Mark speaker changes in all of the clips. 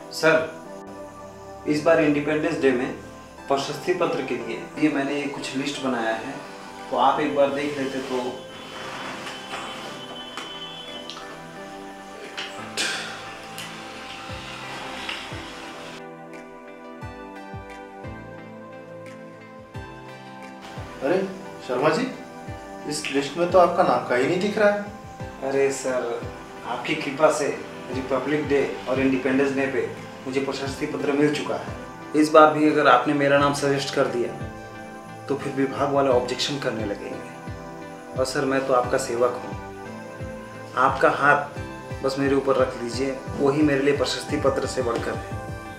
Speaker 1: Sir, इस बार independence day में प्रशस्ति पत्र के लिए ये मैंने कुछ लिस्ट बनाया है, तो आप एक बार देख लेते तो।
Speaker 2: अरे शर्मा जी, इस लिस्ट में तो आपका नाम कहीं नहीं दिख रहा है।
Speaker 1: अरे सर, आपकी कृपा से रिपब्लिक डे और इंडिपेंडेंस डे पे मुझे प्रशस्ति पत्र मिल चुका है। इस बार भी अगर आपने मेरा नाम सजेस्ट कर दिया तो फिर विभाग वाले ऑब्जेक्शन करने लगेंगे। और सर, मैं तो आपका सेवक हूँ, आपका हाथ बस मेरे ऊपर रख लीजिए, वही मेरे लिए प्रशस्ति पत्र से बढ़कर है।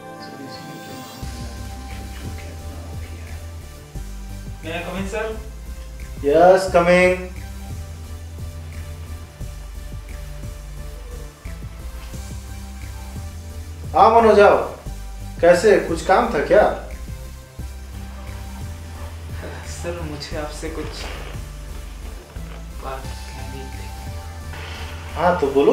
Speaker 3: May I come in, sir?
Speaker 2: Yes, coming. हाँ मनोज, आओ। कैसे, कुछ काम था क्या?
Speaker 3: सर, मुझे आपसे कुछ बात कहनी थी।
Speaker 2: हाँ तो बोलो।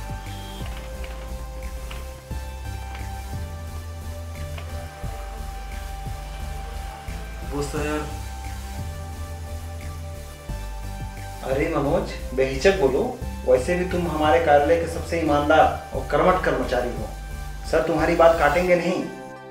Speaker 3: वो सर,
Speaker 1: अरे मनोज, बेहिचक बोलो। वैसे भी तुम हमारे कार्यालय के सबसे ईमानदार और कर्मठ कर्मचारी हो। सर, तुम्हारी बात काटेंगे नहीं।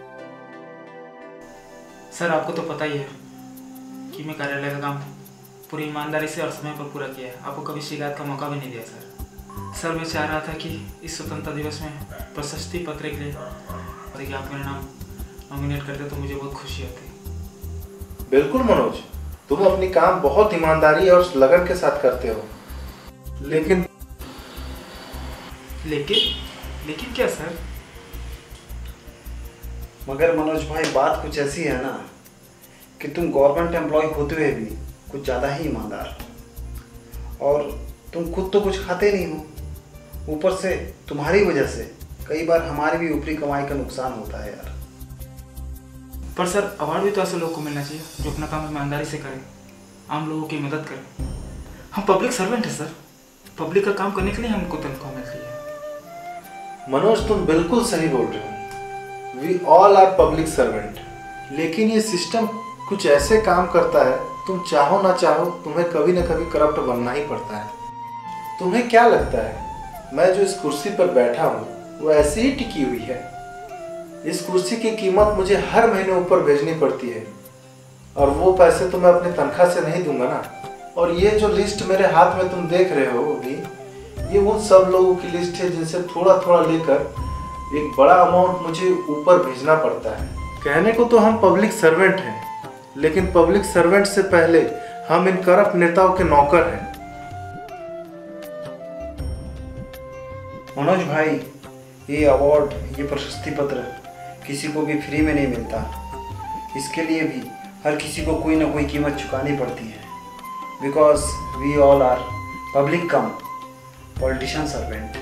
Speaker 3: सर आपको तो पता ही है कि मैं कार्यालय का काम पूरी ईमानदारी से और समय पर पूरा किया है। आपको कभी शिकायत का मौका भी नहीं दिया सर। मैं चाह रहा था कि इस स्वतंत्रता दिवस में प्रशस्ति पत्र के लिए और आप मेरा नाम नॉमिनेट करते तो मुझे बहुत खुशी होती।
Speaker 2: बिल्कुल मनोज, तुम अपनी काम बहुत ईमानदारी और लगन के साथ करते हो। लेकिन
Speaker 3: लेकिन क्या सर?
Speaker 1: मगर मनोज भाई, बात कुछ ऐसी है ना कि तुम गवर्नमेंट एम्प्लॉय होते हुए भी कुछ ज़्यादा ही ईमानदार हो, और तुम खुद तो कुछ खाते नहीं हो। ऊपर से तुम्हारी वजह से कई बार हमारी भी ऊपरी कमाई का नुकसान होता है यार।
Speaker 3: पर सर, अवार्ड भी तो ऐसे लोगों को मिलना चाहिए जो अपना काम ईमानदारी से करें, आम लोगों की मदद करें। हम पब्लिक सर्वेंट हैं सर, पब्लिक का काम करने के लिए हमको तनख्वाह मिलती है।
Speaker 2: मनोज, तुम बिल्कुल सही बोल रहे हो। We all are public servant. लेकिन ये सिस्टम कुछ ऐसे काम करता है, तुम चाहो ना चाहो तुम्हें कभी ना कभी करप्ट बनना ही पड़ता है। तुम्हें क्या लगता है मैं जो इस कुर्सी पर बैठा हूँ वो ऐसे ही टिकी हुई है? इस कुर्सी की कीमत मुझे हर महीने ऊपर भेजनी पड़ती है, और वो पैसे तो मैं अपनी तनख्वाह से नहीं दूंगा ना। और ये जो लिस्ट मेरे हाथ में तुम देख रहे हो अभी, ये उन सब लोगों की लिस्ट है जिनसे थोड़ा थोड़ा लेकर एक बड़ा अमाउंट मुझे ऊपर भेजना पड़ता है। कहने को तो हम पब्लिक सर्वेंट हैं, लेकिन पब्लिक सर्वेंट से पहले हम इन करप्ट नेताओं के नौकर हैं।
Speaker 1: मनोज भाई, ये अवार्ड, ये प्रशस्ति पत्र किसी को भी फ्री में नहीं मिलता। इसके लिए भी हर किसी को कोई ना कोई कीमत चुकानी पड़ती है, because we all are public cum politician servant.